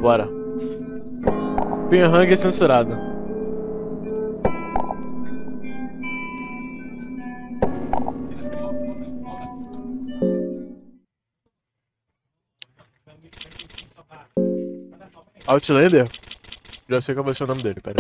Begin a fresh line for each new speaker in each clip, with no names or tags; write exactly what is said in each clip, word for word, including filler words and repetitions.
Bora. Pinhang é censurado. Outlander? Já sei qual vai ser o nome dele, pera.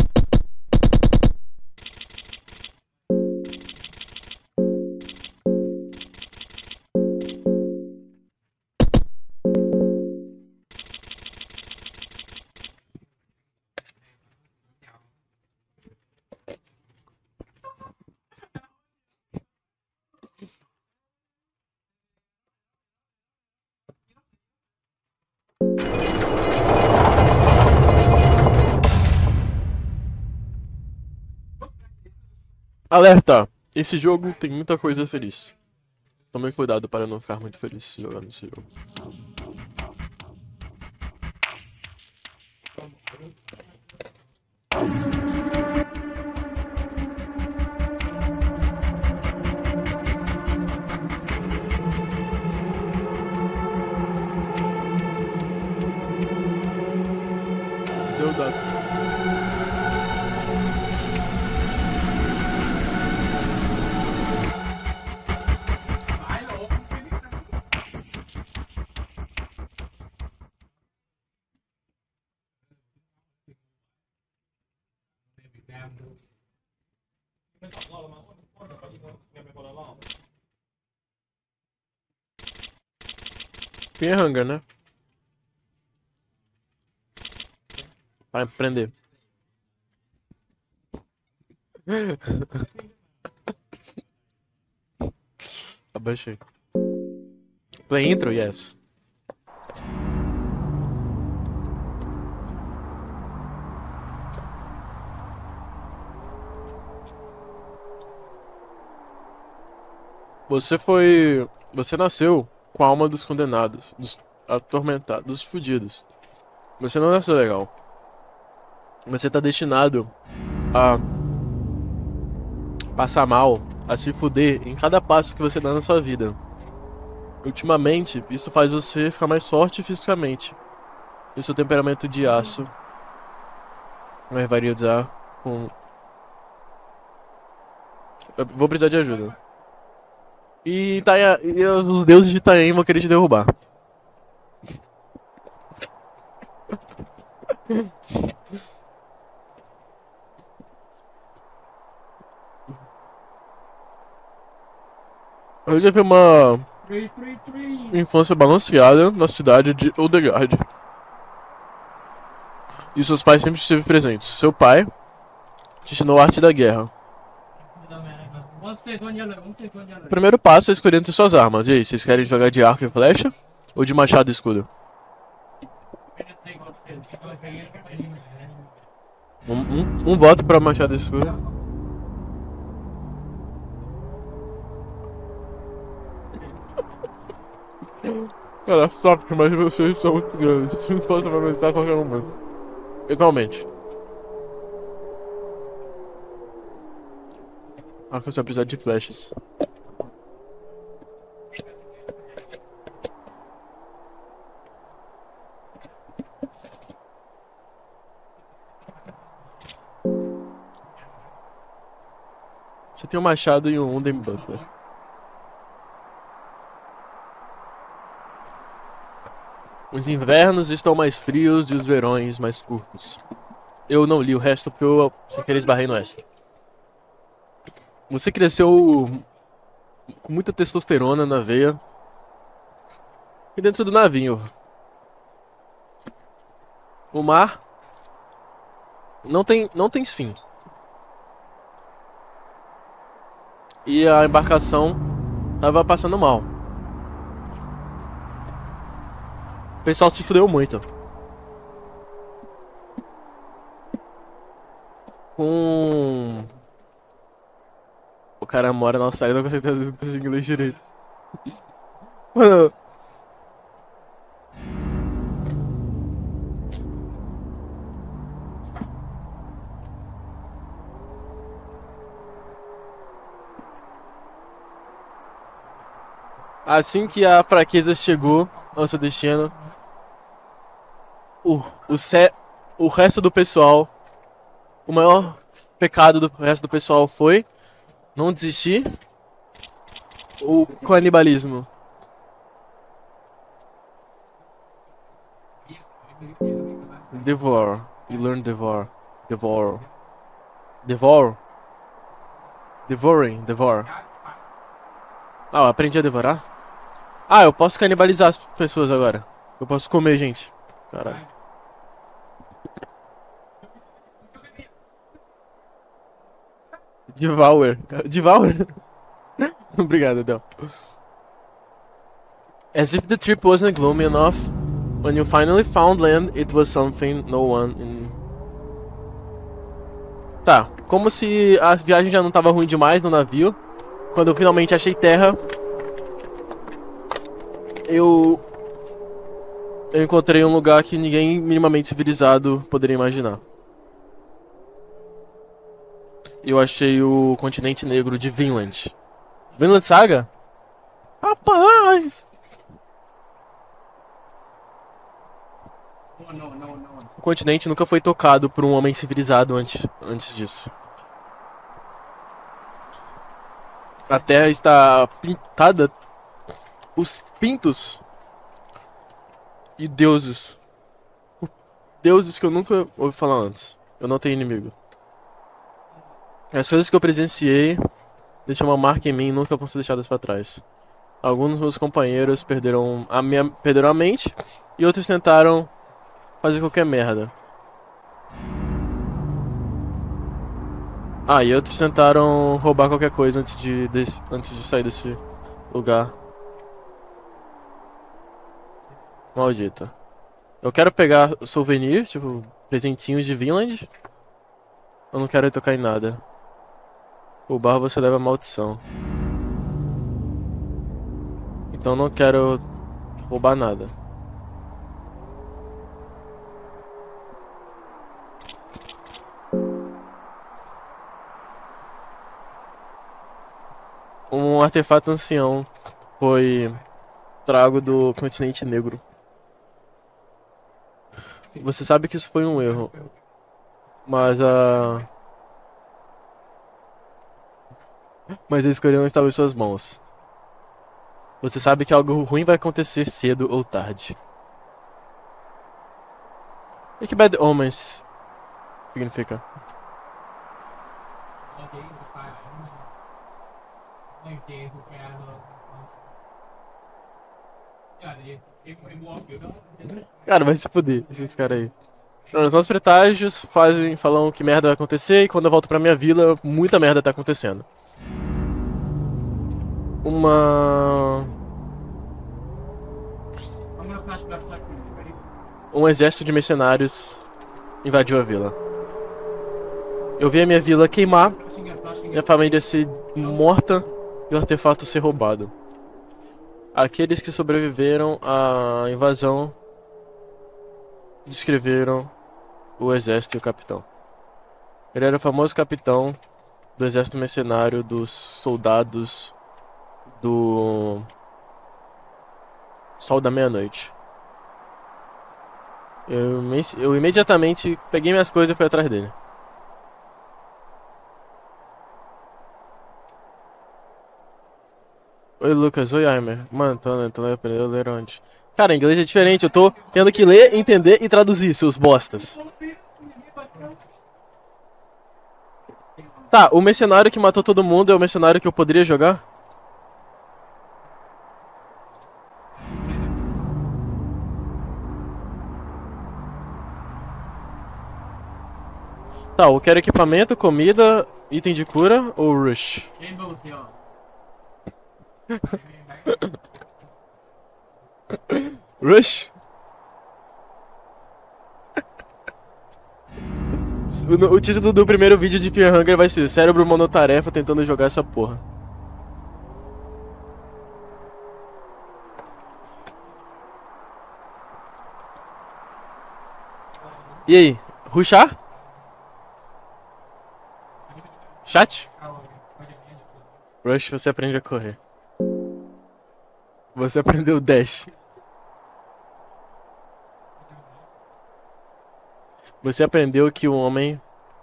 Alerta! Esse jogo tem muita coisa feliz. Tome cuidado para não ficar muito feliz jogando esse jogo. Deu dano. Pinhanga, né? Vai prender. Abaixei. Play intro, yes. Você foi... Você nasceu com a alma dos condenados, dos atormentados, dos fudidos. Você não nasceu legal. Você tá destinado a passar mal, a se fuder em cada passo que você dá na sua vida. Ultimamente, isso faz você ficar mais forte fisicamente. E o seu temperamento de aço vai variar com... Eu vou precisar de ajuda. E, Itaia, e os deuses de Itaém vão querer te derrubar. Eu tive uma infância balanceada na cidade de Odegaard. E seus pais sempre esteve presentes. Seu pai te ensinou a arte da guerra. O primeiro passo é escolher entre suas armas. E aí, vocês querem jogar de arco e flecha? Ou de machado e escudo? Um, um, um voto pra machado e escudo. Cara, sorte, mas vocês são muito grandes. Não posso aproveitar a qualquer momento. Igualmente. Ah, que eu só precisar de flechas. Você tem um machado e um Undem Butler. Os invernos estão mais frios e os verões mais curtos. Eu não li o resto porque eu sem querer esbarrei no extra. Você cresceu com muita testosterona na veia. E dentro do navio. O mar não tem, não tem fim. E a embarcação tava passando mal. O pessoal se fudeu muito. Com... O cara mora na Austrália e não consegue trazer inglês direito. Mano... Assim que a fraqueza chegou ao seu destino, O, o, ce, o resto do pessoal. O maior pecado do resto do pessoal foi não desistir. O canibalismo. Devour. You learn devour. Devour. Devour. Devouring. Devour. Ah, eu aprendi a devorar? Ah, eu posso canibalizar as pessoas agora. Eu posso comer gente. Caralho. Devour. Devour? Obrigado, Adel. As if the trip wasn't gloomy enough, when you finally found land, it was something no one in... Tá, como se a viagem já não tava ruim demais no navio. Quando eu finalmente achei terra, eu... Eu encontrei um lugar que ninguém minimamente civilizado poderia imaginar. Eu achei o continente negro de Vinland. Vinland Saga? Rapaz! O continente nunca foi tocado por um homem civilizado antes, antes disso. A terra está pintada. Os pintos e deuses. Deuses que eu nunca ouvi falar antes. Eu não tenho inimigo. As coisas que eu presenciei deixam uma marca em mim e nunca vão ser deixadas para trás. Alguns dos meus companheiros perderam a, minha, perderam a mente e outros tentaram fazer qualquer merda. Ah, e outros tentaram roubar qualquer coisa antes de, de, antes de sair desse lugar. Maldita. Eu quero pegar souvenirs, tipo, presentinhos de Vinland. Eu não quero tocar em nada. O barro você leva a maldição. Então não quero roubar nada. Um artefato ancião foi trago do continente negro. Você sabe que isso foi um erro. Mas a... Mas a escolha não estava em suas mãos. Você sabe que algo ruim vai acontecer cedo ou tarde. E que Bad Omens significa? Cara, vai se fuder, esses caras aí. Os nossos pretágios fazem, falam que merda vai acontecer e quando eu volto pra minha vila, muita merda tá acontecendo. Uma... Um exército de mercenários invadiu a vila. Eu vi a minha vila queimar, minha família ser morta e o artefato ser roubado. Aqueles que sobreviveram à invasão descreveram o exército e o capitão. Ele era o famoso capitão do exército mercenário dos soldados do Sol da Meia-Noite. Eu, eu imediatamente peguei minhas coisas e fui atrás dele. Oi, Lucas. Oi, Aimer. Mano, tô, tô aprendendo a ler onde? Cara, inglês é diferente. Eu tô tendo que ler, entender e traduzir, seus bostas. Tá, o mercenário que matou todo mundo é o mercenário que eu poderia jogar? Tá, eu quero equipamento, comida, item de cura ou rush? Rush? O, o título do primeiro vídeo de Fear Hunger vai ser Cérebro Monotarefa tentando jogar essa porra. E aí, rushar? Chat? Rush, você aprende a correr. Você aprendeu dash. Você aprendeu que o homem...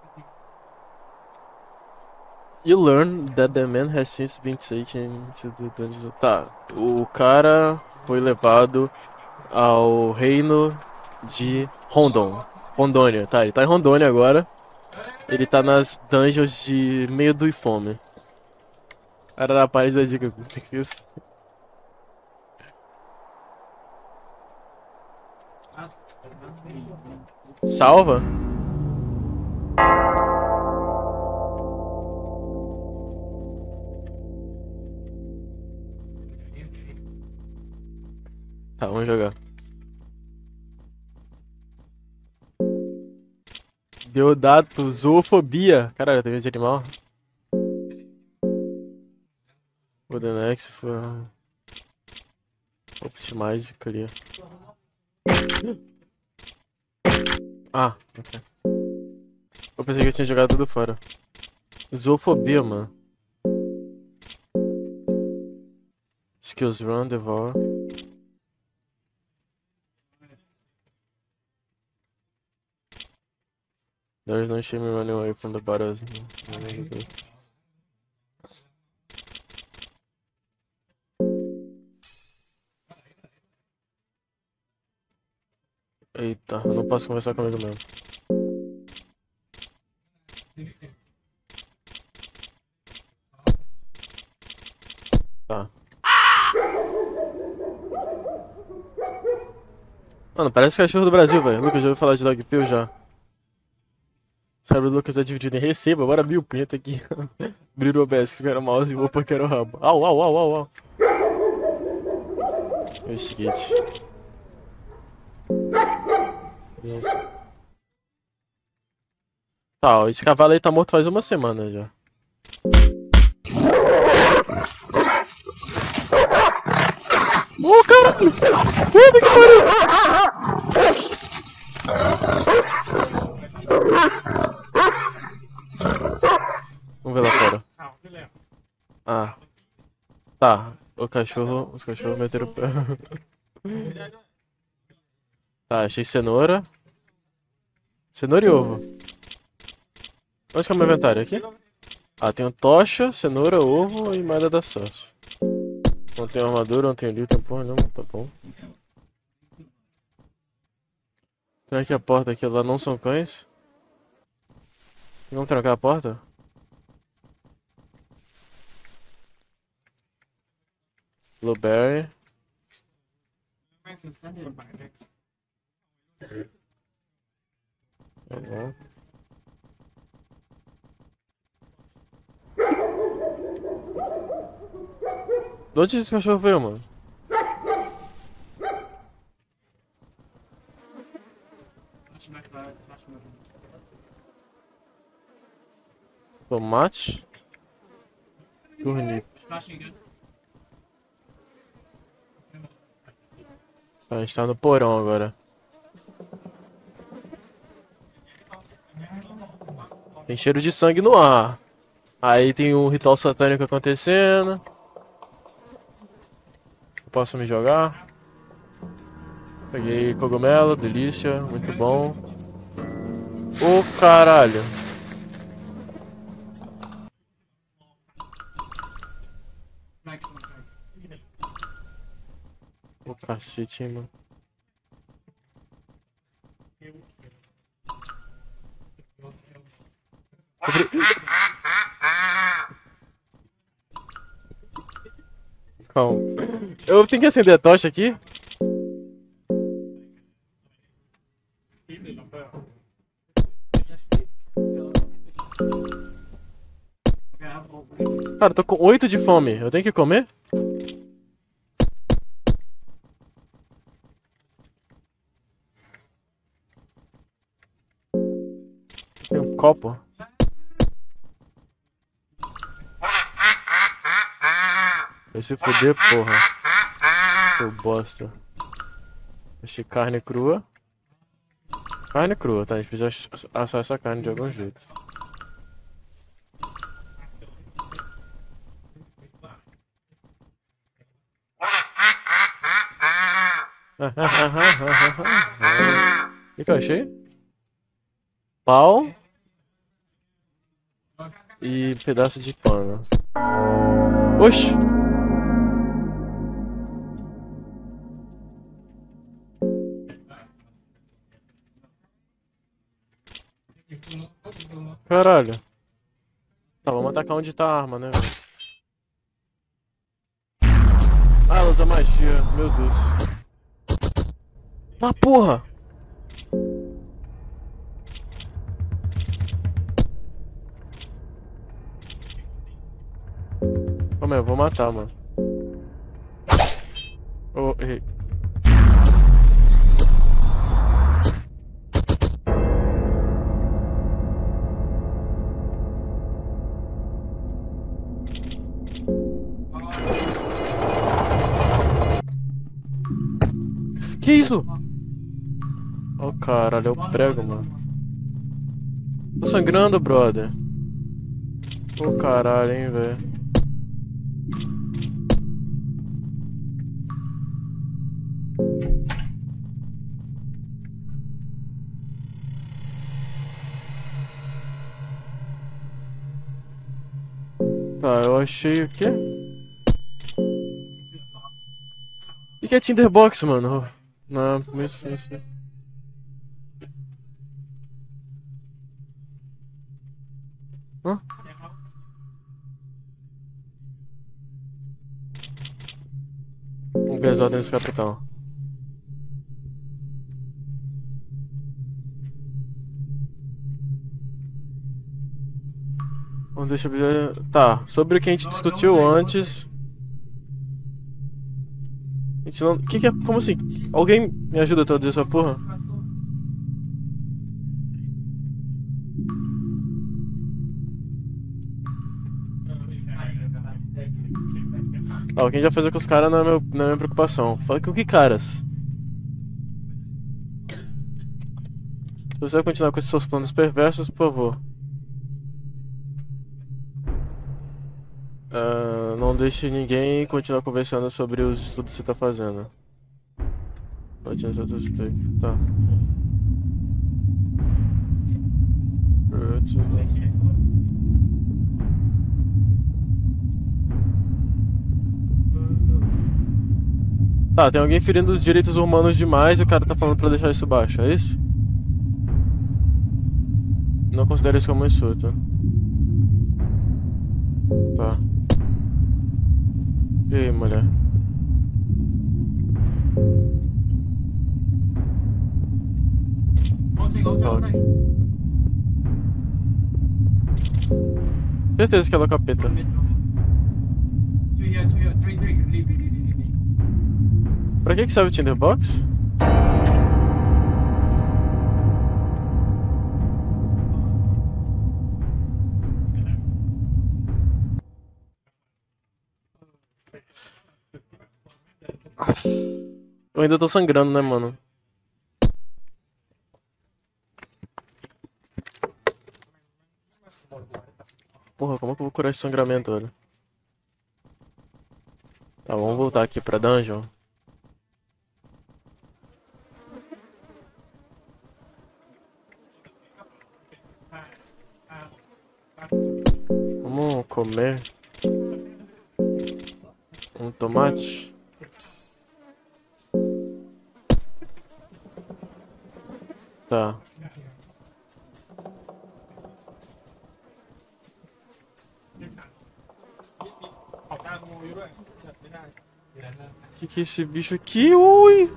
You learn that the man has since been taken to the dungeons. Tá, o cara foi levado ao reino de Rondon. Rondônia, tá, ele tá em Rondônia agora. Ele tá nas dungeons de Meio do Ifome. Era na paz da dica. Que isso? Salva? Tá, vamos jogar. Deodato, zoofobia. Caralho, tem medo de animal? O the next for... Optimize, clear. Ah, ok. Eu pensei que eu tinha jogado tudo fora. Zoofobia, mano. Skills run, devour. There's no shame in running away from the battles. Eita, eu não posso conversar comigo mesmo. Tá. Mano, parece cachorro do Brasil, velho. Lucas, já ouviu falar de Dog Pill já? O cérebro do Lucas é dividido em receba, bora mil, punheta aqui. Abrir o O B S que era o mouse e o opa que era o rabo. Au, au, au, au, au. Investigate. Isso. Tá, esse cavalo aí tá morto faz uma semana já. Ô, caralho! Puta que pariu! Vamos ver lá fora. Ah. Tá. O cachorro... Os cachorros meteram o pé. Tá, achei cenoura. Cenoura e ovo. Onde que é o meu inventário? Aqui? Ah, tenho tocha, cenoura, ovo e malha da sorte. Não tenho armadura, não tenho livro, tem porra nenhuma, tá bom. Tranque a porta aqui, lá não são cães. Vamos trancar a porta? Blueberry. Tá bom. De onde esse cachorro veio, mano? Tomate. Turnip. A gente tá no porão agora. Tem cheiro de sangue no ar. Aí tem um ritual satânico acontecendo. Eu posso me jogar. Peguei cogumelo, delícia, muito bom. Ô caralho. Ô cacete, hein, mano. Calma. Eu tenho que acender a tocha aqui? Cara, eu tô com oito de fome. Eu tenho que comer? Tem um copo. Vai se fuder, porra. Seu bosta. Deixa carne crua. Carne crua, tá? A gente precisa assar essa carne de algum jeito. O que que eu achei? Pau e pedaço de pano. Oxi! Caralho. Tá, vamos atacar onde tá a arma, né, velho? Ah, ela usa magia. Meu Deus. Ah, porra! Calma aí, eu vou matar, mano. Oh, errei. Que isso? Oh, caralho, eu prego, mano. Tô sangrando, brother. Oh, caralho, hein, velho. Tá, eu achei o quê? O que é Tinderbox, mano? Não, isso, isso. Hã? Vamos ver as ordens do capitão. Vamos deixa eu ver. Tá, sobre o que a gente discutiu antes. A gente não. Que que é. Como assim? Alguém me ajuda a traduzir essa porra? Ah, o que a gente vai fazer com os caras não é, meu, não é minha preocupação. Fala com que caras? Se você vai continuar com esses seus planos perversos, por favor. Uh, não deixe ninguém continuar conversando sobre os estudos que você tá fazendo. Pode entrar outro explique. Tá. Tá, tem alguém ferindo os direitos humanos demais e o cara tá falando pra deixar isso baixo, é isso? Não considere isso como um insulto. Tá. E aí, mulher? Tá. Certeza que ela é o capeta. Pra que que serve o Tinderbox? Eu ainda tô sangrando, né, mano? Porra, como é que eu vou curar esse sangramento, velho? Tá, vamos voltar aqui pra dungeon. Vamos comer um tomate. Tá. Que que é esse bicho aqui? Ui!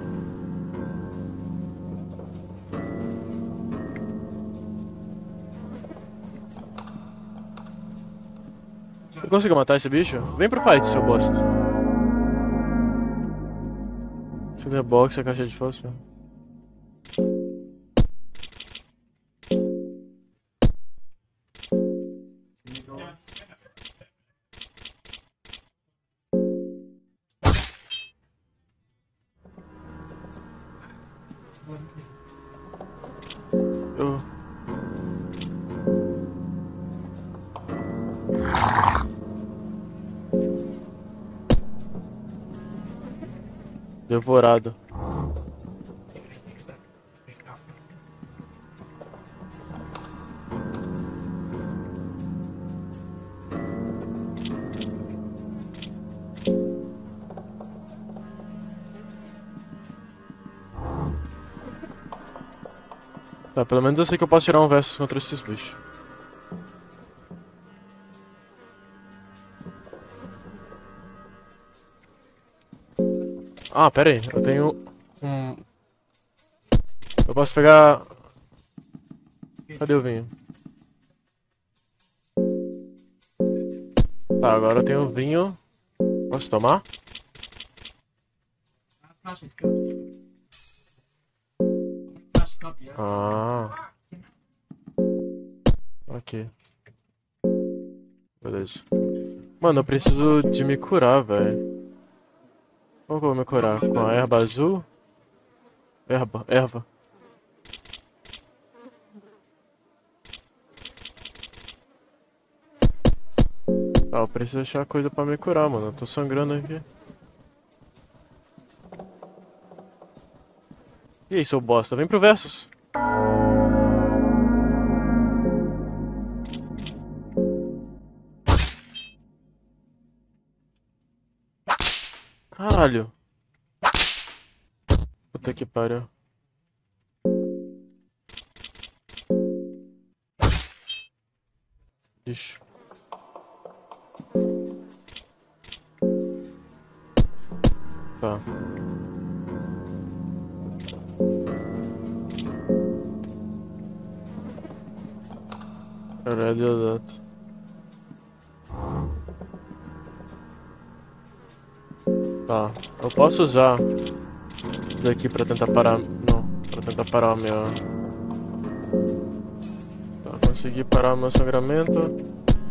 Eu consigo matar esse bicho? Vem pro fight, seu bosta. Tinderbox, a caixa de força. Eu... Devorado. Tá, pelo menos eu sei que eu posso tirar um versus contra esses bichos. Ah, pera aí, eu tenho um... Eu posso pegar... Cadê o vinho? Tá, agora eu tenho vinho. Posso tomar? Ah. Ok. Beleza. Mano, eu preciso de me curar, velho. Como que eu vou me curar? Com a erva azul? Erva, erva. Ah, eu preciso achar coisa pra me curar, mano. Eu tô sangrando aqui. E aí, seu bosta? Vem pro Versus. Caralho. Puta que pariu. Ixi. Tá. Caralho, deu data. Tá. Eu posso usar isso daqui pra tentar parar... Não. Pra tentar parar o meu... Tá, consegui parar o meu sangramento.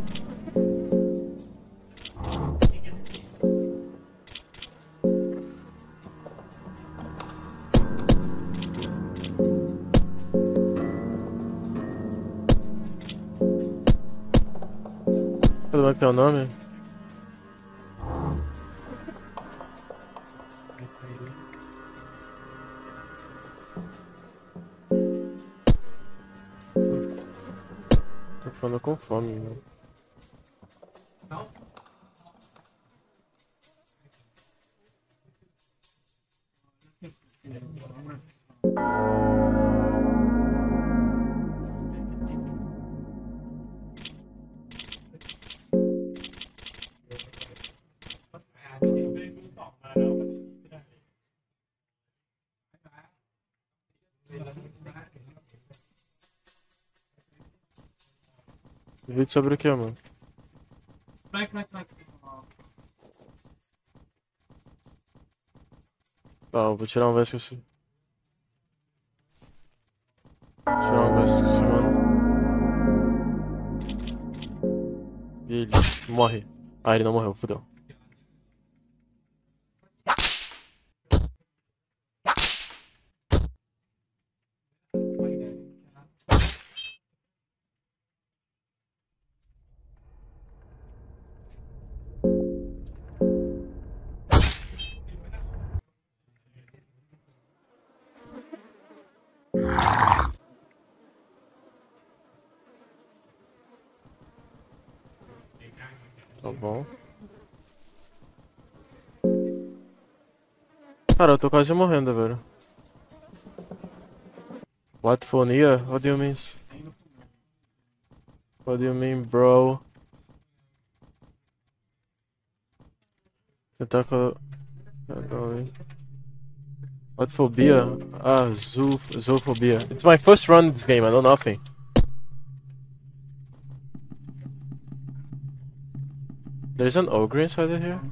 Como é que é o nome? Tô ficando com fome, né? Vídeo sobre o que, mano? Tá, eu vou tirar um verso assim. Tirar um verso assim, mano. E ele morre. Ah, ele não morreu, fodeu. Tá bom. Cara, eu tô quase morrendo, velho. What phonia? What do you mean? What do you mean, bro? Tentáculo... What phobia? Ah, zoo... zoophobia. It's my first run in this game, I know nothing. There's an ogre inside of here?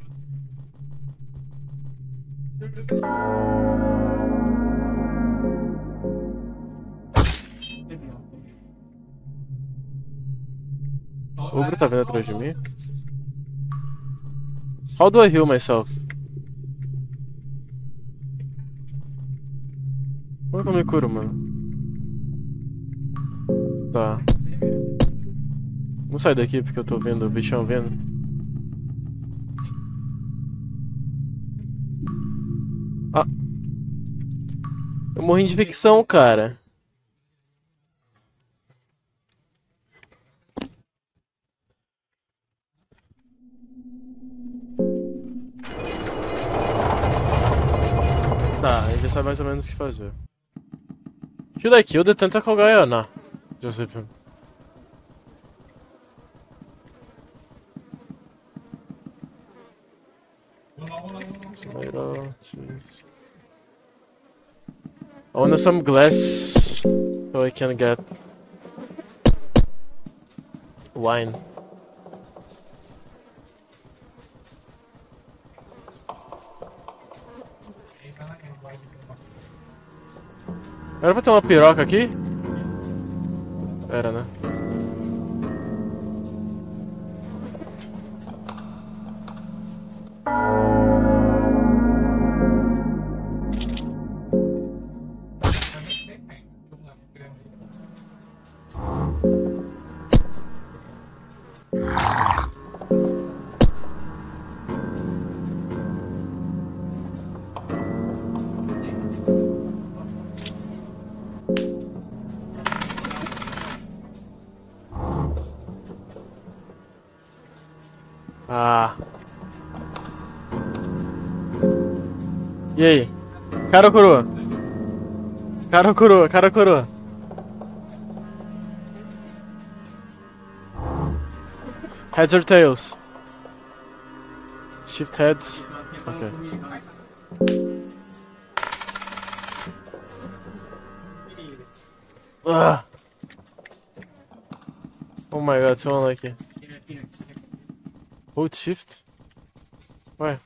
O ogro tá vindo atrás de mim? How do I heal myself? Como é que eu me curo, mano? Tá. Vamos sair daqui porque eu tô vendo o bichão vindo. Ah. Eu morri de infecção, cara. sabe mais ou menos o que fazer. Should I kill the tentacle guy or not? Just leave him. Tomato, cheese. I want some glass so I can get wine. Era pra ter uma piroca aqui? Era, né? Ah. E aí? Cara ou coroa? Cara ou coroa? Cara ou coroa? Heads or tails? Shift heads. Okay. Ah. Oh my god, someone like it. Hold shift? Why?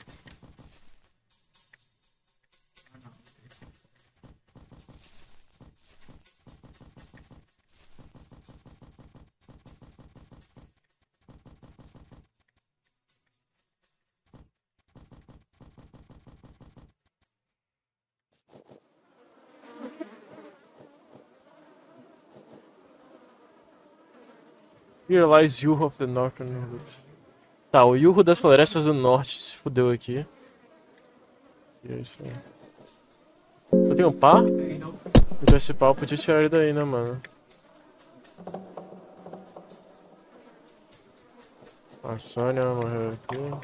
Here lies Yuho of the Northern Woods. Tá, o Yuho das Florestas do Norte se fudeu aqui. E é isso aí. Eu tenho um pá? Se tivesse pá, eu podia tirar ele daí, né, mano? A Sônia morreu aqui.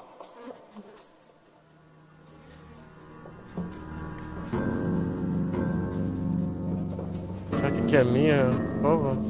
Será que aqui é minha cova?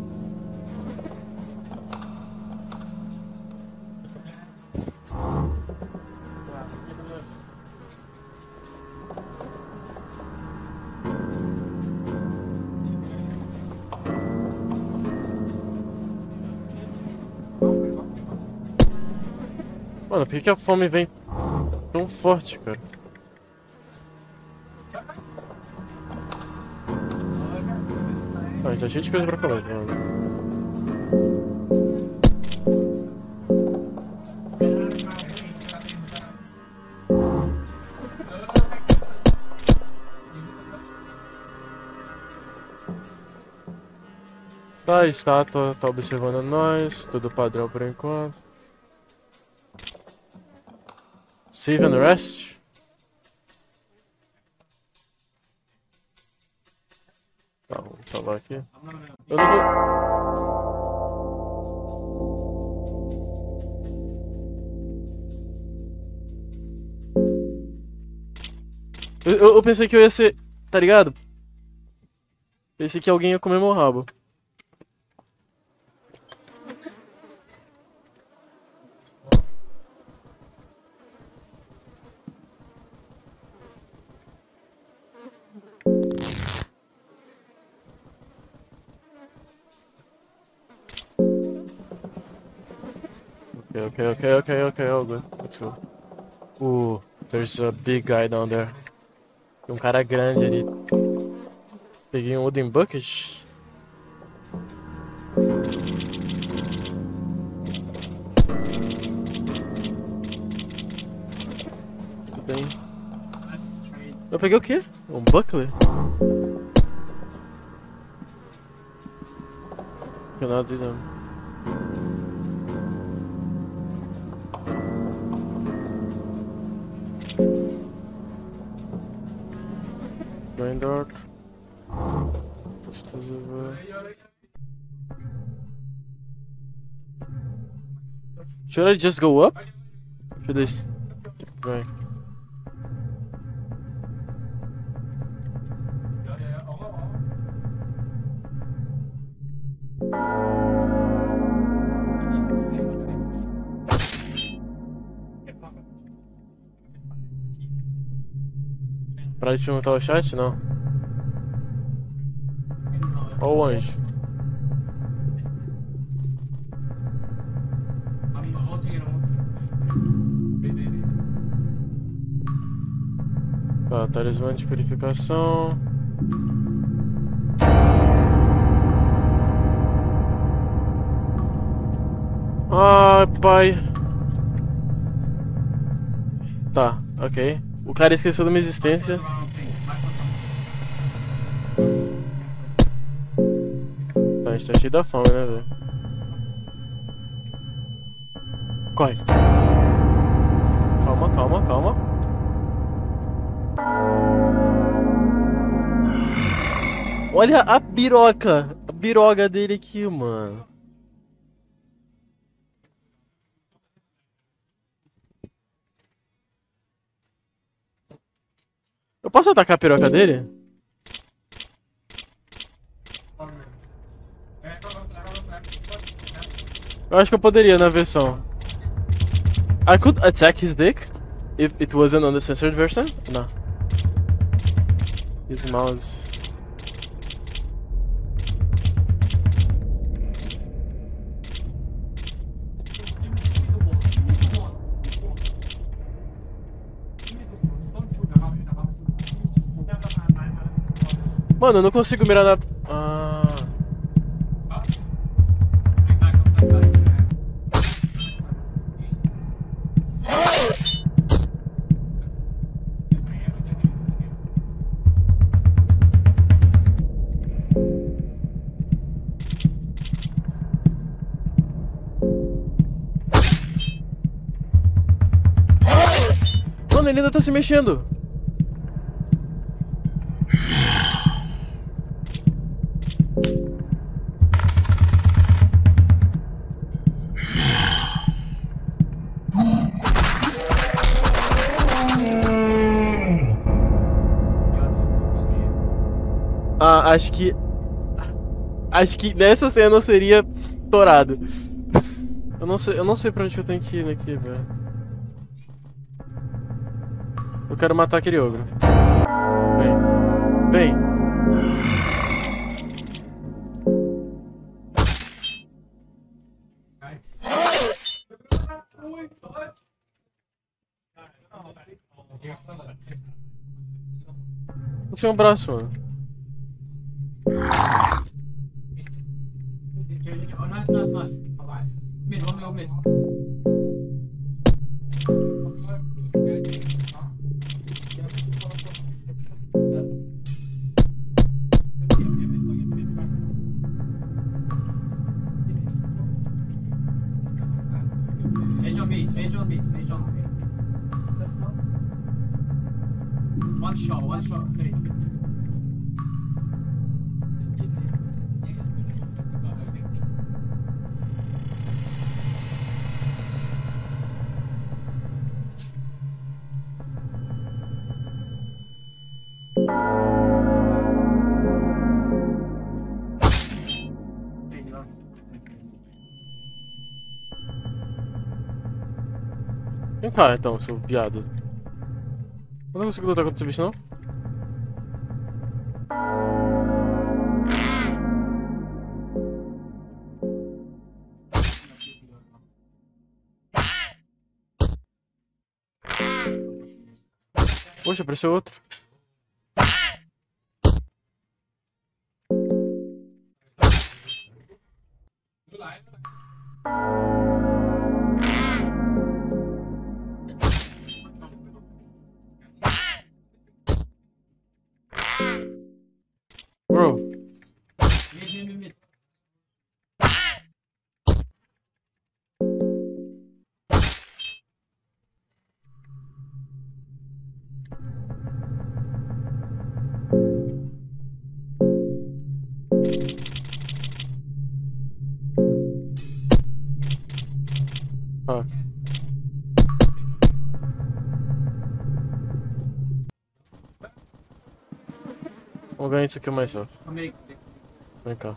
Mano, por que a fome vem tão forte, cara? Ah, a gente tá cheio de coisa pra comer, mano. Tá, a estátua tá observando nós, tudo padrão por enquanto. Save and rest. Tá, vamos salvar aqui. Eu não vou... Eu, eu, eu pensei que eu ia ser... Tá ligado? Pensei que alguém ia comer meu rabo. Okay, okay, okay, okay, all good. Let's go. Ooh, there's a big guy down there. Tem um cara grande ali. Peguei um wooden bucket. Tudo bem. Eu peguei o quê? Um buckler? Não nada de não. Going dark. Should I just go up? Should I keep going? Para de perguntar ao chat? Não. Ó o anjo. Tá, talismã de purificação. Ai, pai. Tá, ok. O cara esqueceu da minha existência. Tá, a gente tá cheio da fome, né, velho? Corre. Calma, calma, calma. Olha a biroca. A biroga dele aqui, mano. Eu posso atacar a piroca dele? Eu acho que eu poderia na versão. I could attack his dick if it wasn't on the censored version? No. His mouse. Mano, eu não consigo mirar na... Ah... Mano, ele ainda tá se mexendo. Ah, acho que... Acho que nessa cena eu seria torado. Eu não sei, eu não sei pra onde que eu tenho que ir aqui, velho. Eu quero matar aquele ogro. Vem. Vem. Não sei um braço, mano.
One shot, one shot, okay.
Vem cá então, seu viado. Eu não consigo lutar contra esse bicho, não? Poxa, apareceu outro. Bro. Ah. Vamos ganhar isso aqui mais fácil. Vem cá.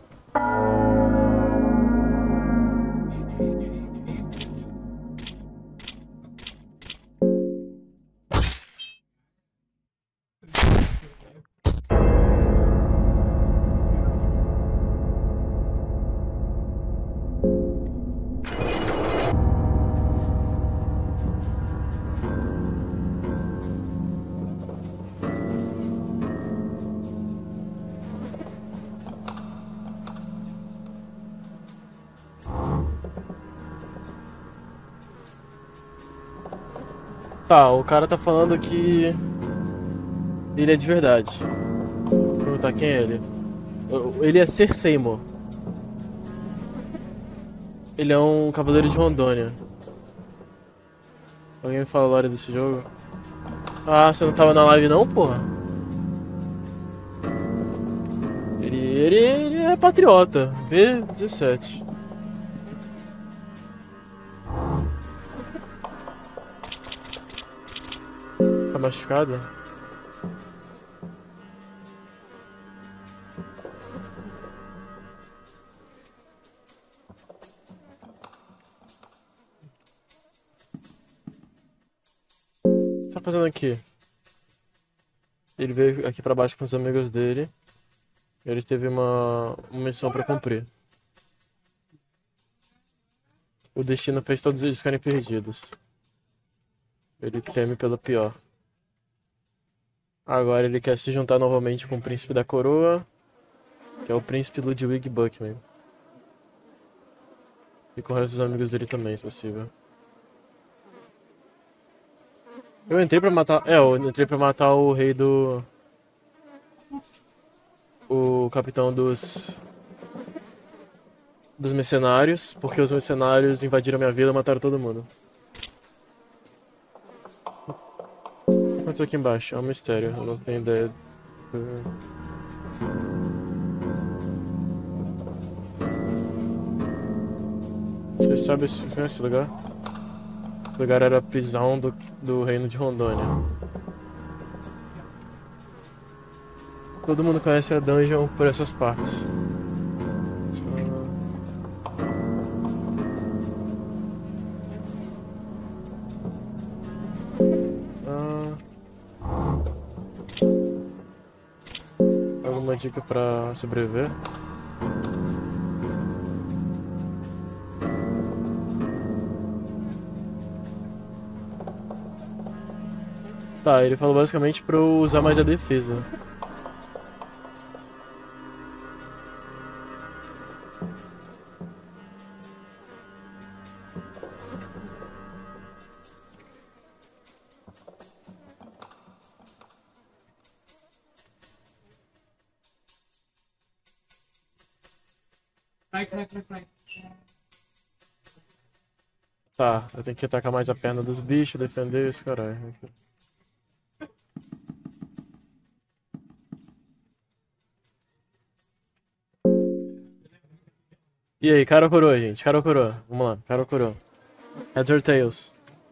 Tá, o cara tá falando que ele é de verdade. Vou perguntar quem é ele. Ele é Ser Seymour. Ele é um cavaleiro de Rondônia. Alguém me fala a lore desse jogo? Ah, você não tava na live não, porra? Ele, ele, ele é patriota. B dezessete. Tá machucado? O que você tá fazendo aqui? Ele veio aqui pra baixo com os amigos dele. Ele teve uma, uma missão pra cumprir. O destino fez todos eles ficarem perdidos. Ele teme pelo pior. Agora ele quer se juntar novamente com o príncipe da coroa, que é o príncipe Ludwig Buckman. E com o resto dos amigos dele também, se possível. Eu entrei pra matar... É, eu entrei pra matar o rei do... O capitão dos... Dos mercenários, porque os mercenários invadiram minha vila e mataram todo mundo. O que aconteceu aqui embaixo? É um mistério, eu não tenho ideia. Você sabe esse, esse lugar? Esse lugar era a prisão do, do reino de Rondônia. Todo mundo conhece a dungeon por essas partes. Alguma dica pra sobreviver? Tá, ele falou basicamente pra eu usar mais a defesa. Tá, eu tenho que atacar mais a perna dos bichos, defender isso, caralho. E aí, cara ou coroa, gente? Cara ou coroa? Vamos lá, cara ou coroa? Heads or tails?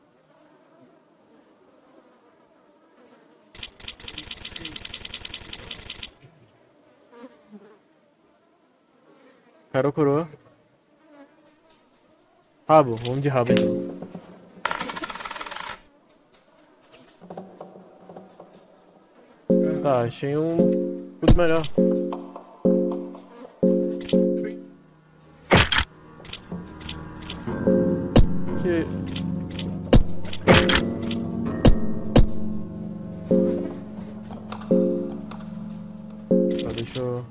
Cara ou coroa? Rabo, vamos de rabo então. Tá, achei um tudo melhor. Que... Tá, deixa eu...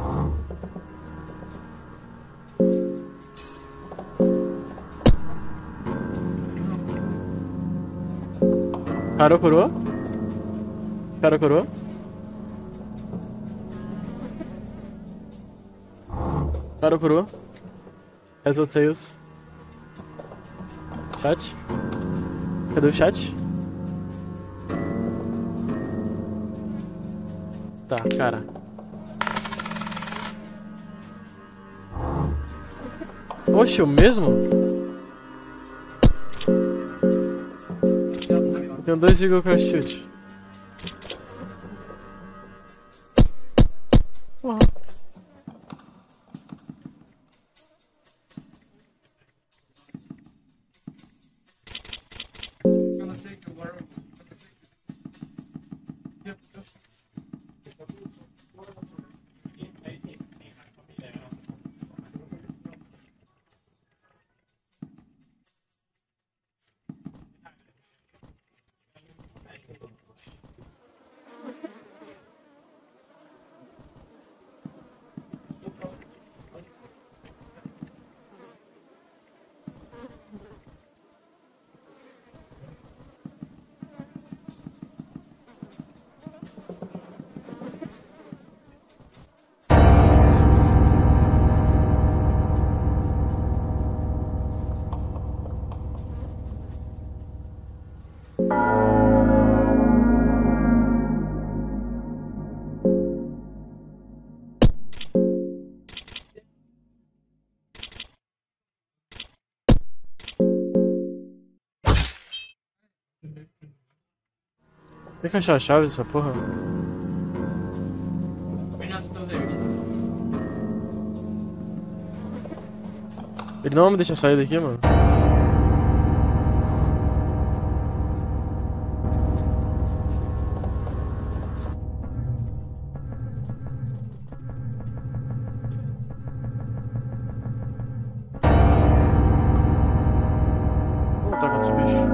Cara ou coroa? Cara ou coroa? Cara ou coroa? Heads or tails? Chat? Cadê o chat? Tá, cara. Oxe, o mesmo? Tenho dois Eagle Crash Shield. Uhum. Tem que achar a chave dessa porra. Ele não me deixa sair daqui, mano. Vamos lutar contra esse bicho.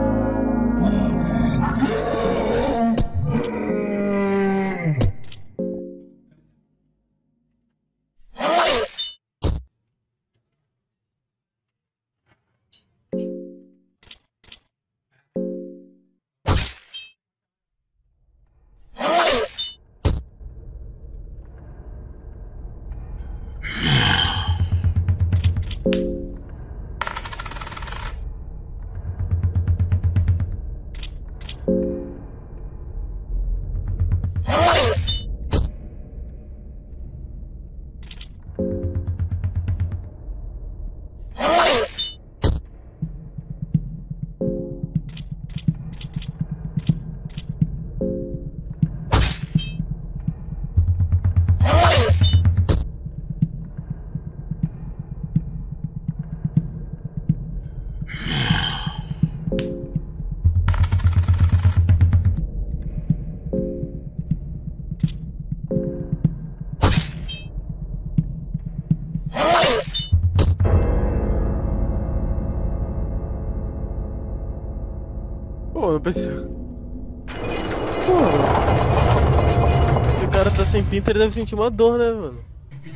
Pô, não precisa. Pô. Se o cara tá sem pinta, ele deve sentir uma dor, né, mano?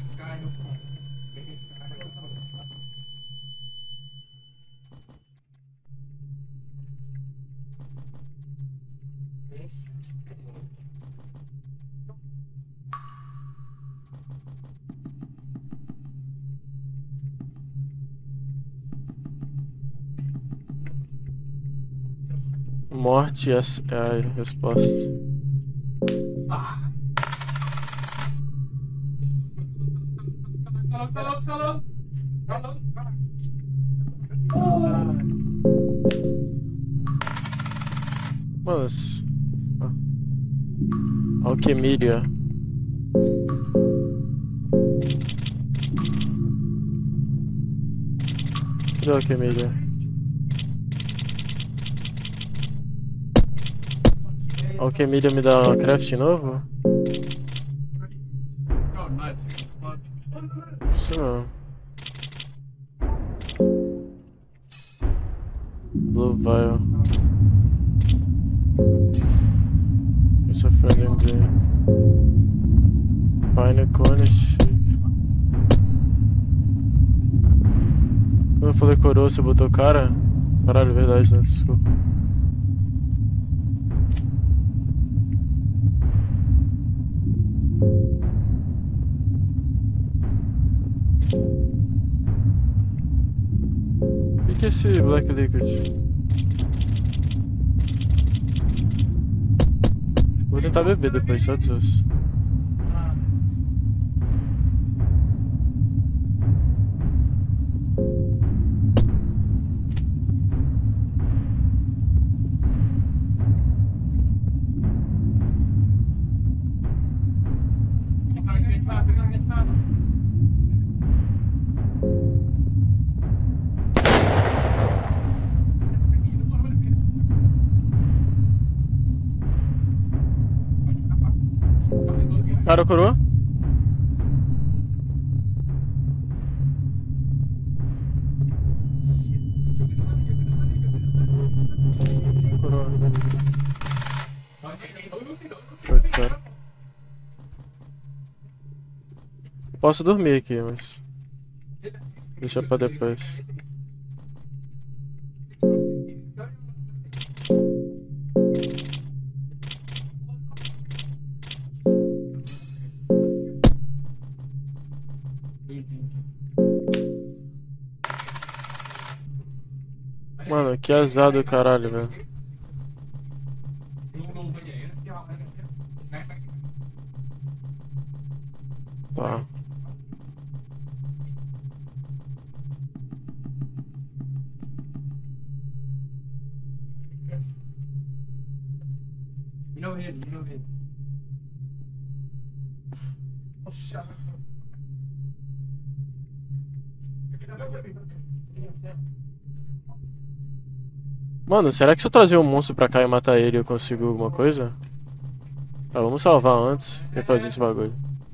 Morte é a é a resposta. Mas... Alquimia. Cadê a alquimia? Alquimia me dá craft novo? Isso não. Blue Vial. Isso é friendly emblem. Pine Cone Shake. Quando eu falei coroa, você botou cara? Caralho, é verdade, né? Desculpa. O que é esse Black Liquid? Vou tentar beber depois, só Deus. Cara, coroa? Coroa. Foi, cara. Posso dormir aqui, mas... Deixa pra depois. Mano, que azar do caralho, velho. Tá. Mano, será que se eu trazer um monstro pra cá e matar ele eu consigo alguma coisa? Tá, vamos salvar antes e fazer esse bagulho.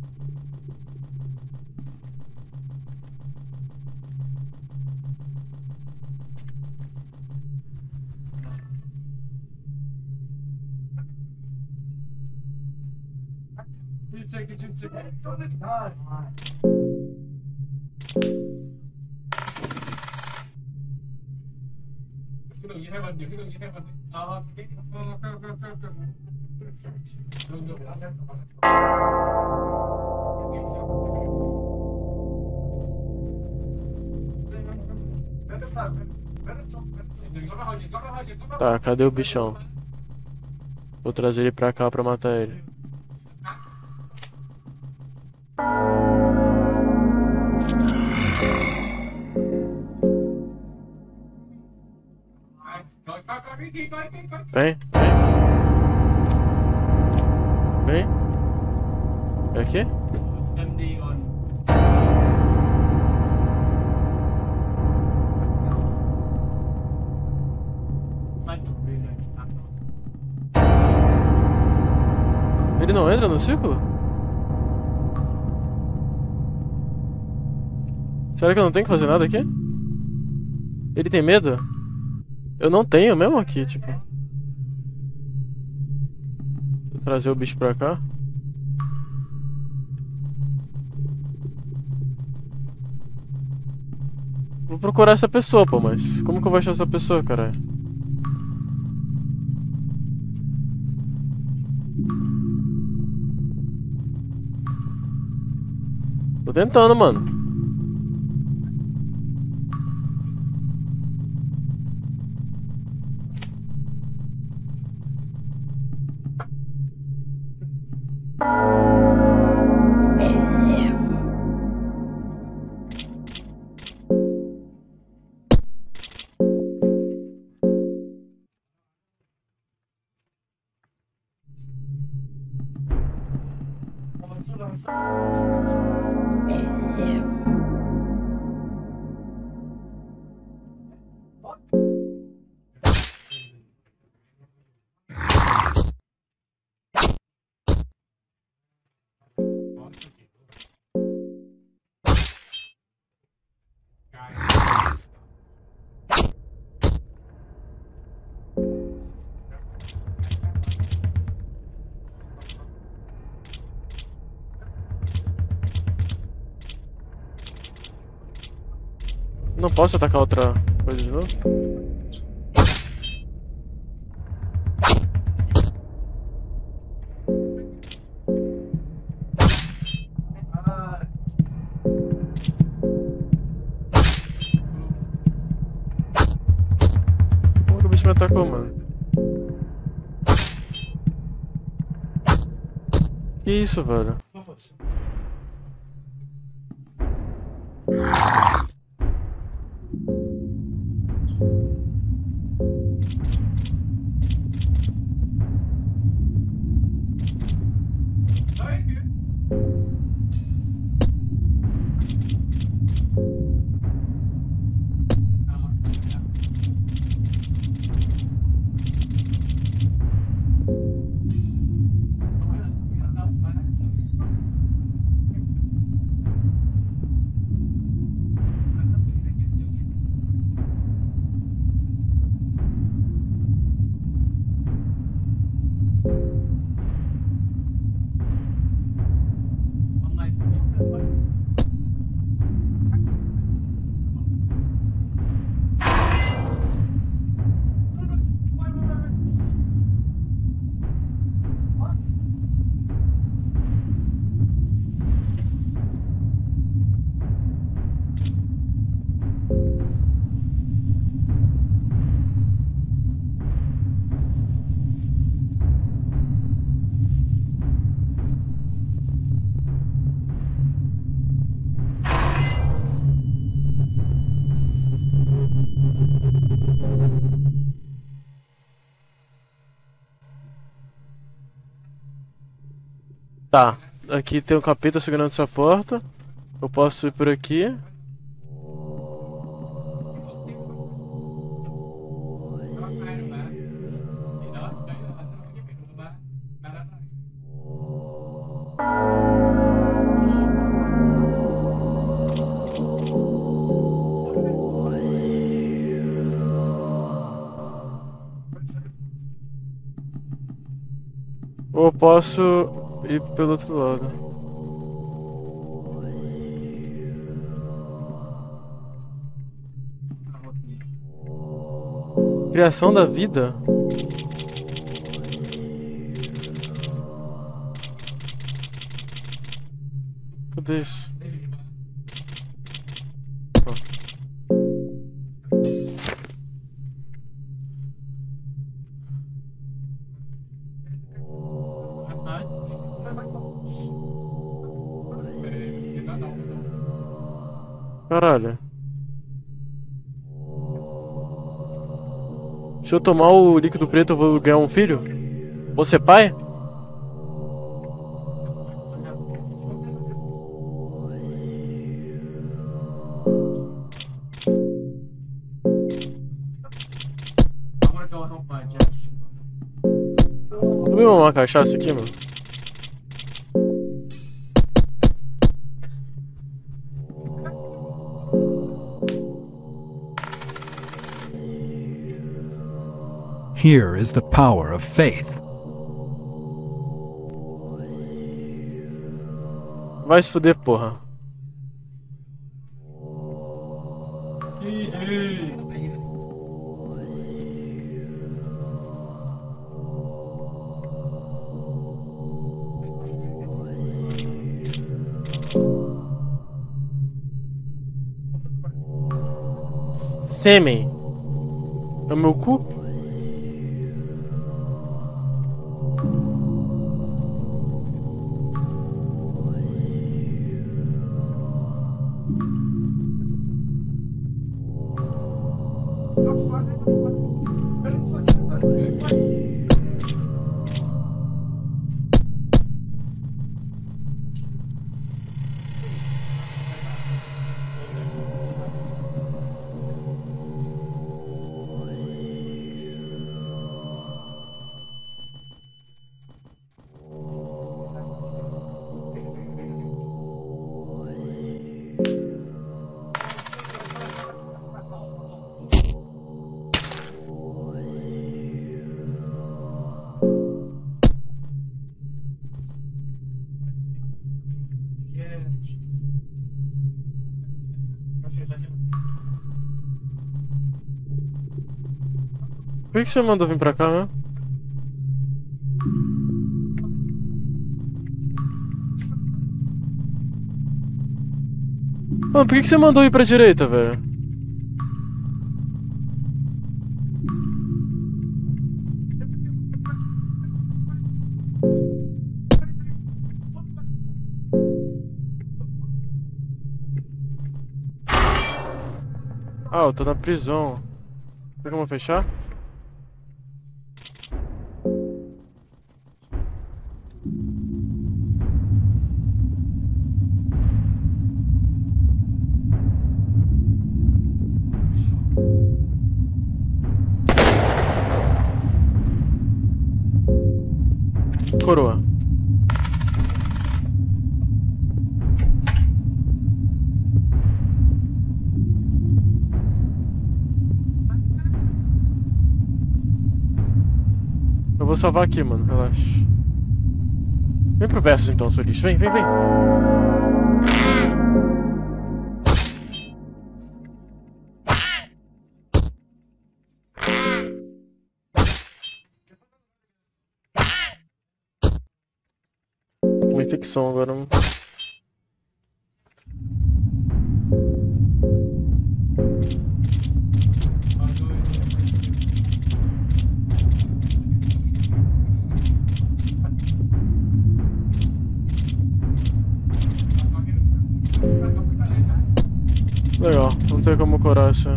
Tá, cadê o bichão? Vou trazer ele pra cá pra matar ele. Vem, vem. Vem. É aqui? Ele não entra no círculo? Será que eu não tenho que fazer nada aqui? Ele tem medo? Eu não tenho mesmo aqui, tipo. Vou trazer o bicho pra cá. Vou procurar essa pessoa, pô, mas como que eu vou achar essa pessoa, caralho? Tô tentando, mano. Não posso atacar outra coisa de novo? Como que o bicho me atacou, mano? Que isso, velho? Tá, aqui tem um capeta segurando essa porta. Eu posso ir por aqui. Ou eu posso ir pelo outro lado. Criação da vida? Cadê isso? Caralho. Se eu tomar o líquido preto, eu vou ganhar um filho? Vou ser pai? Vou beber uma cachaça aqui, mano.
Here is the power of faith.
Vai se fuder, porra. Sêmen. É o meu cu? Por que você mandou vir pra cá, né? Mano, por que você mandou ir pra direita, velho? Ah, eu tô na prisão. Tem como fechar? Coroa. Eu vou salvar aqui, mano, relaxa. Vem pro verso então, seu lixo. Vem, vem, vem. Uma infecção agora. Legal, não tem como curar essa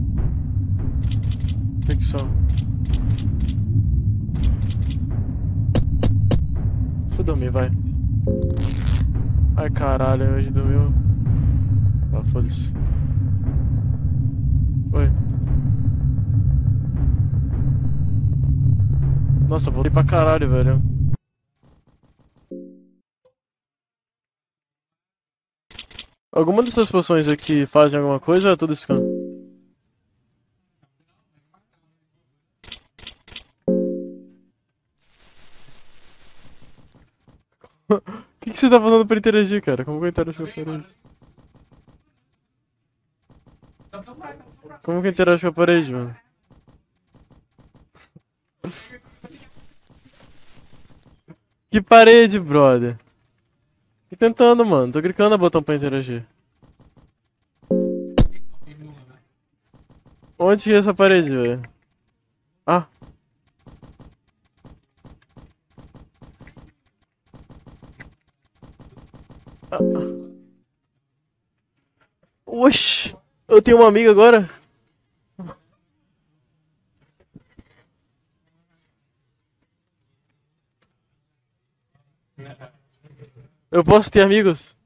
infecção. Deixa eu dormir, vai. Ai caralho, hoje dormiu. Ah, foda-se. Oi. Nossa, voltei pra caralho, velho. Alguma dessas poções aqui fazem alguma coisa ou é tudo scan? O que, que você tá falando pra interagir, cara? Como que eu interajo com a parede? Como que eu interajo com a parede, mano? Que parede, brother? Tô tentando, mano. Tô clicando no botão pra interagir. Onde que é essa parede, velho? Ah. Ah. Oxi. Eu tenho uma amiga agora? Eu posso ter amigos?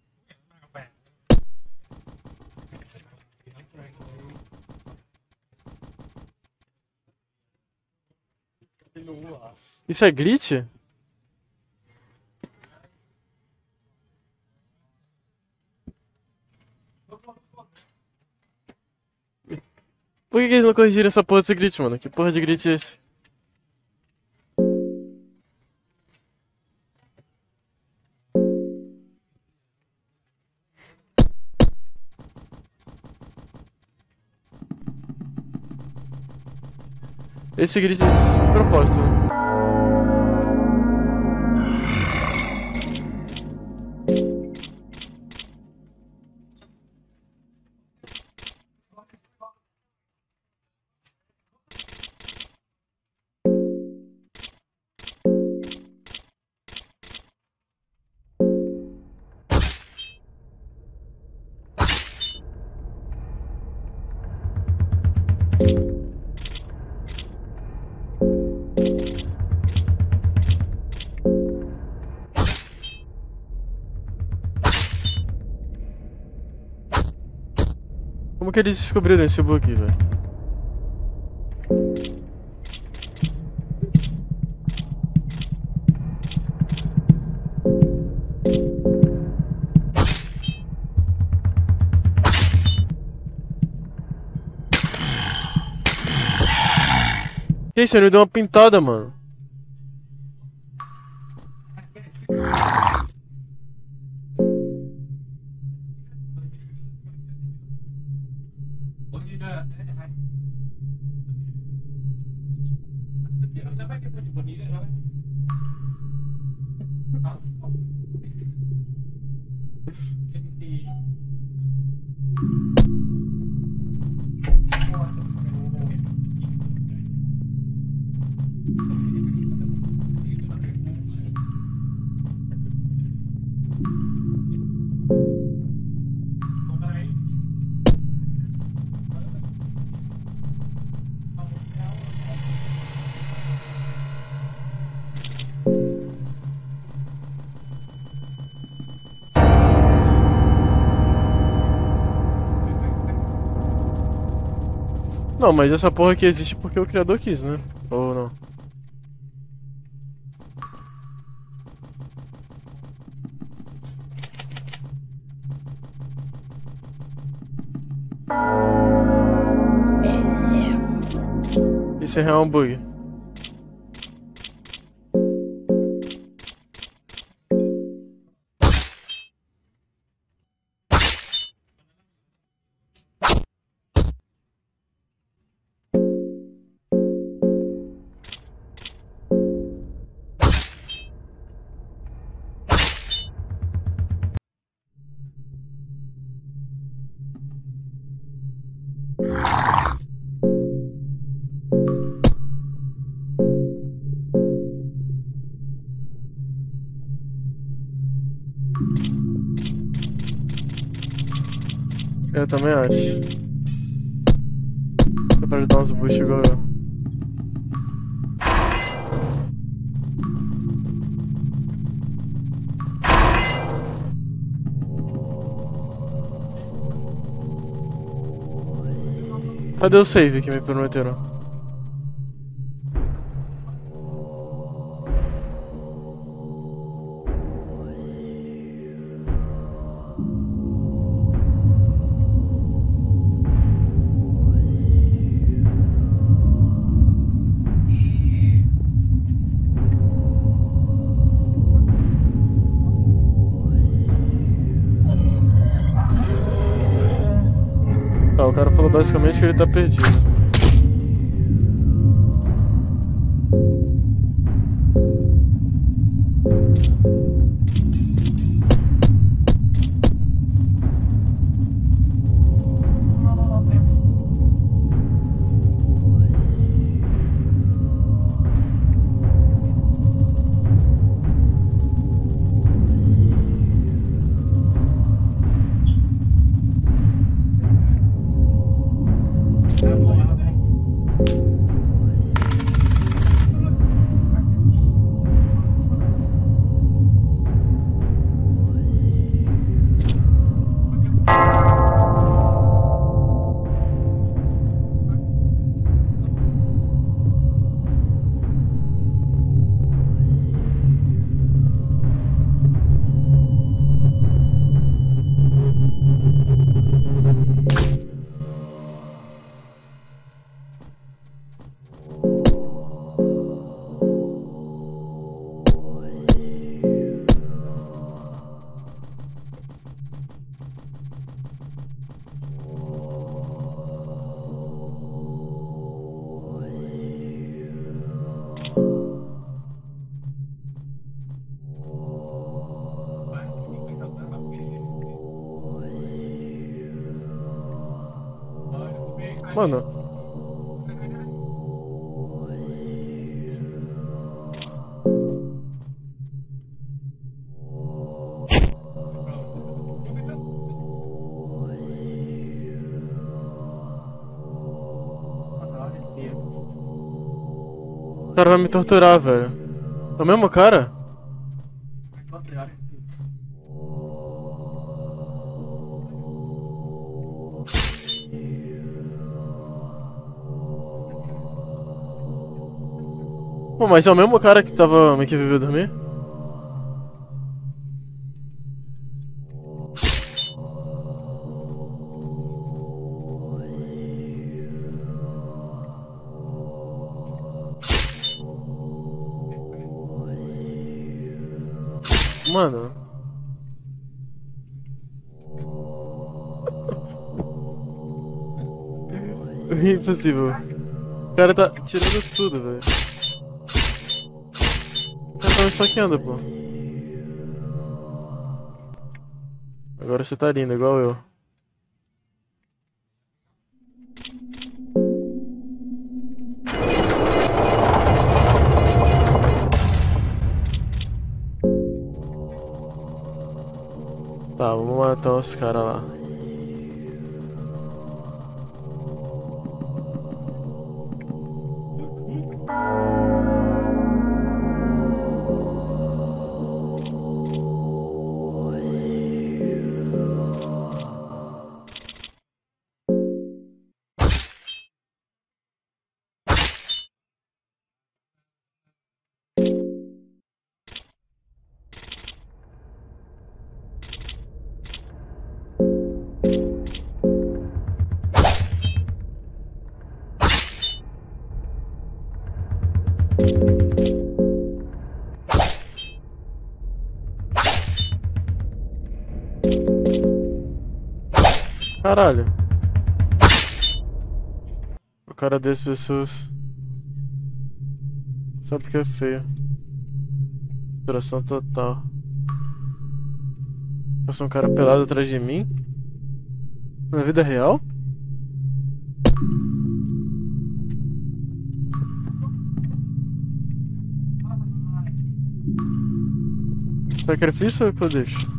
Isso é glitch? Por que, que eles não corrigiram essa porra desse glitch, mano? Que porra de glitch é esse? Esse glitch é de propósito, né? Como que eles descobriram esse bug, velho? Que isso? Ele me deu uma pintada, mano. Não, mas essa porra aqui existe porque o criador quis, né? Ou não? Isso é real um bug. Eu também acho. Dá pra ajudar uns boosts igual eu. Cadê o save que me prometeram? Ah, o cara falou basicamente que ele tá perdido. Mano. O cara vai me torturar, velho. É o mesmo cara? Pô, mas é o mesmo cara que tava que veio dormir? Mano. Impossível. O cara tá tirando tudo, velho. O cara tá me esfaqueando, pô. Agora você tá lindo, igual eu. Tá, vamos matar os caras lá. Caralho. O cara das pessoas. Só porque é feio. Coração total. Passou um cara pelado atrás de mim? Na vida real? Sacrifício ou que eu deixo?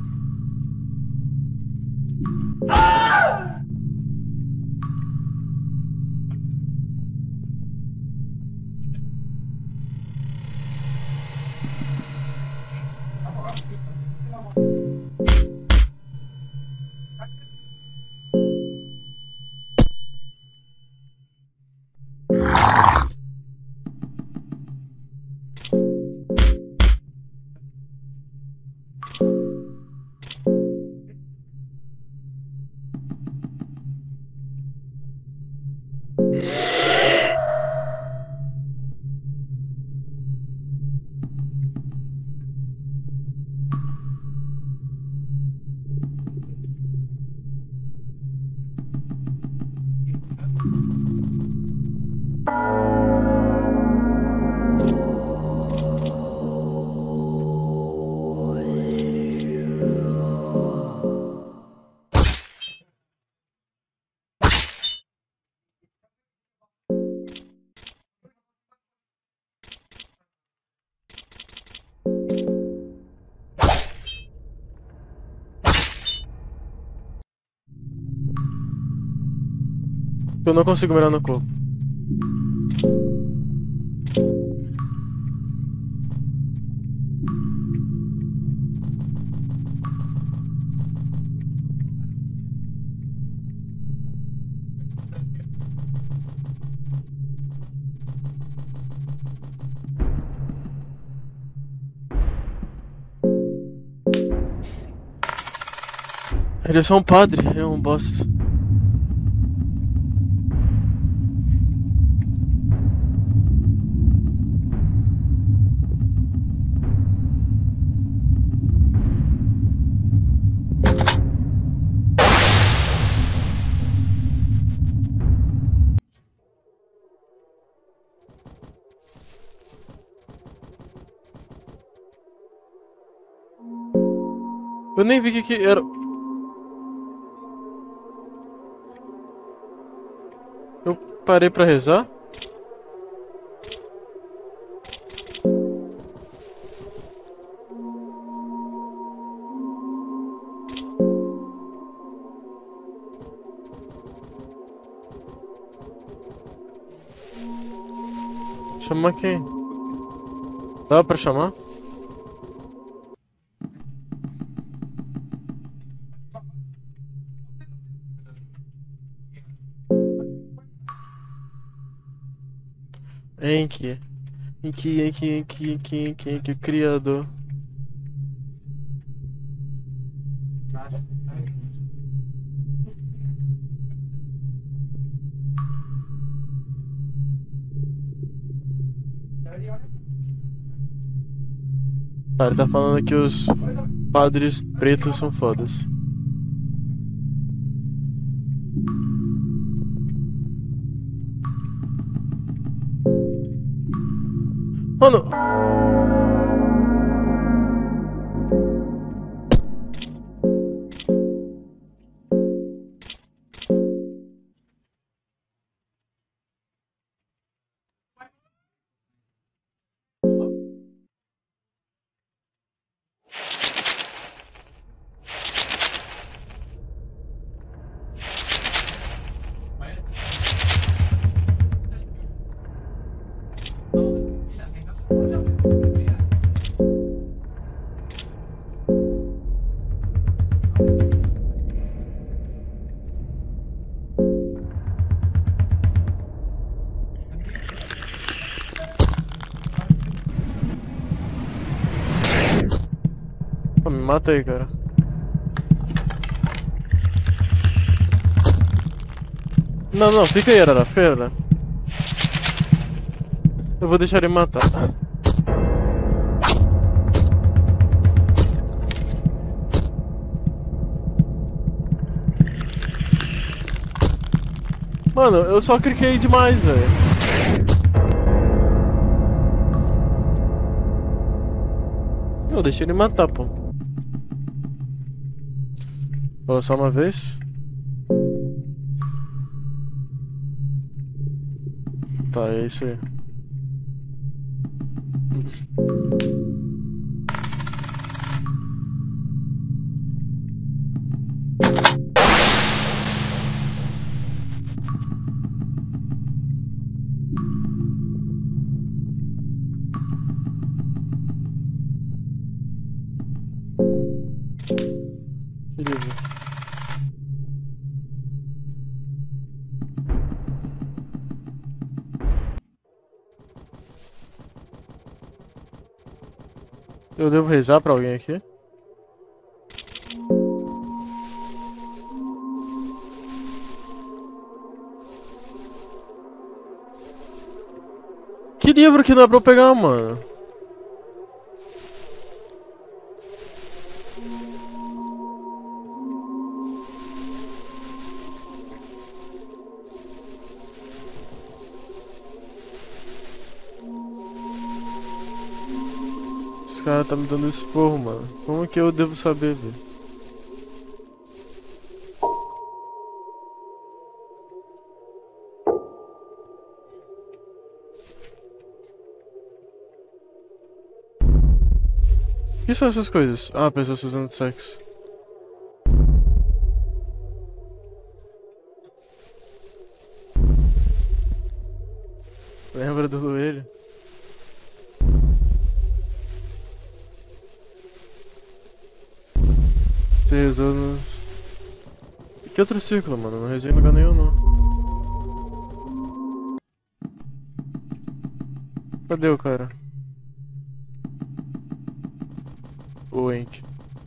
Eu não consigo mirar no corpo. Ele é só um padre, ele é um bosta. Eu nem vi que que era. Eu parei pra rezar? Chamar quem? Dá pra chamar? Enki, Enki, Enki, Enki, Enki, Enki, Enki, o criador. Ah, ele tá falando que os padres pretos são fodas. Mano. Pô, me mata aí, cara. Não, não, fica aí, Arara, fica aí, Arara. Eu vou deixar ele matar. Mano, eu só cliquei demais, velho. Eu deixei ele matar, pô. Falou só uma vez. Tá, é isso aí. Beleza. Eu devo rezar pra alguém aqui? Que livro que não é pra eu pegar, mano? cara tá me dando esse porro, mano. Como que eu devo saber, velho? O que são essas coisas? Ah, pessoas fazendo sexo. Lembra do joelho? Você rezou no... Que outro círculo, mano? Não rezei em lugar nenhum, não. Cadê o cara? O Enk.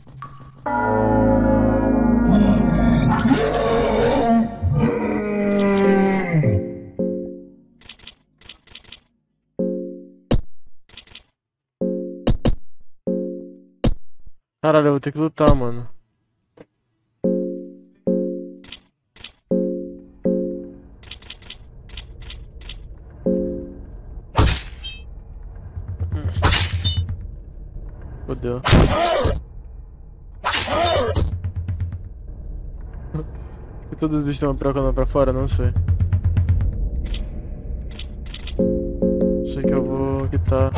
Caralho, eu vou ter que lutar, mano. Fodeu. E todos os bichos estão procurando pra fora? Não sei. Sei que eu vou quitar.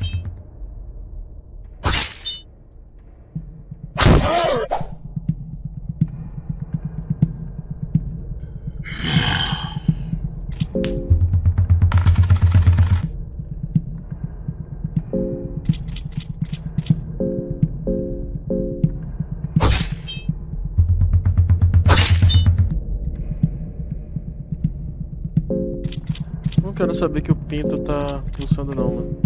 Não quero saber que o pinto tá pulsando não, mano.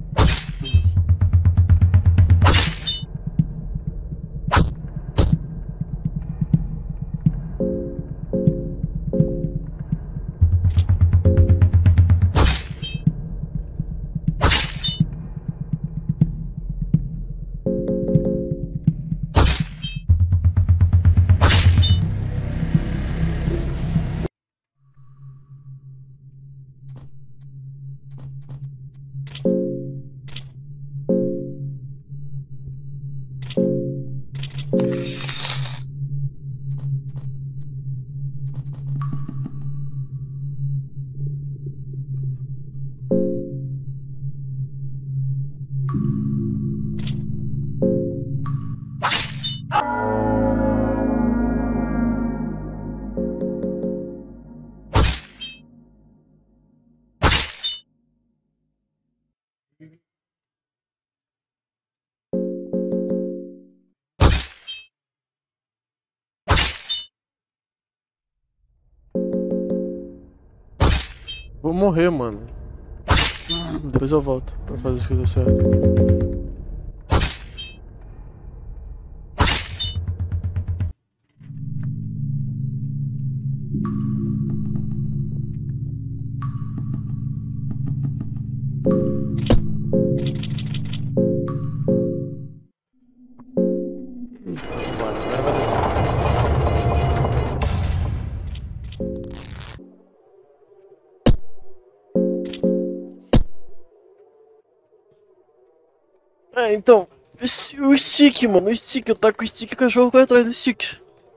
Vou morrer, mano. Depois eu volto pra fazer as coisas certas. Bora, agora vai descer. É, então, esse- o stick, mano, o stick, eu taco o stick e o cachorro corre atrás do stick.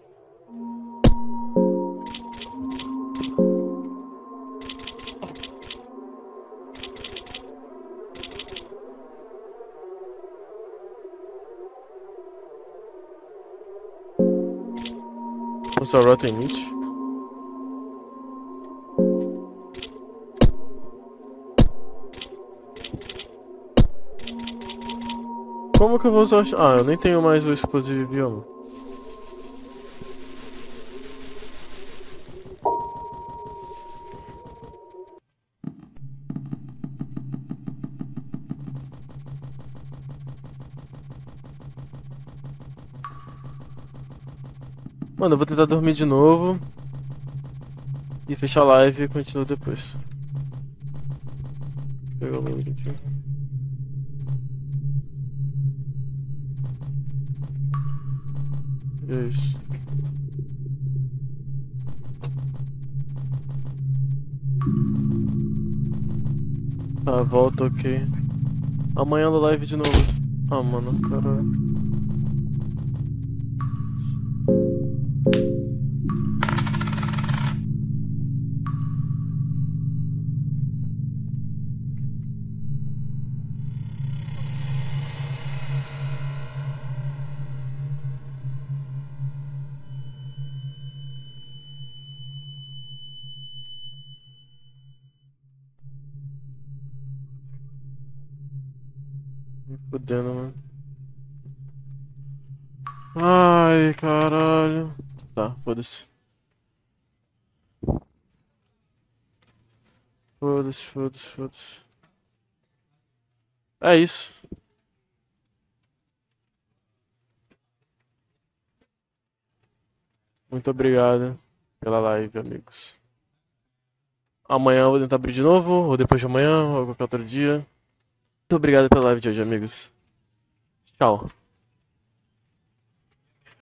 O Sauron tem limite? Como que eu vou usar? Ah, eu nem tenho mais o explosivo bioma. Mano, eu vou tentar dormir de novo e fechar a live e continuo depois. Vou pegar o link aqui. É isso. Tá, volta, ok. Amanhã na live de novo. Ah, mano, caralho. Me fudendo, mano. Ai, caralho. Tá, foda-se. Foda-se, foda-se, foda-se. É isso. Muito obrigado pela live, amigos. Amanhã eu vou tentar abrir de novo, ou depois de amanhã, ou qualquer outro dia. Muito obrigado pela live de hoje, amigos. Tchau.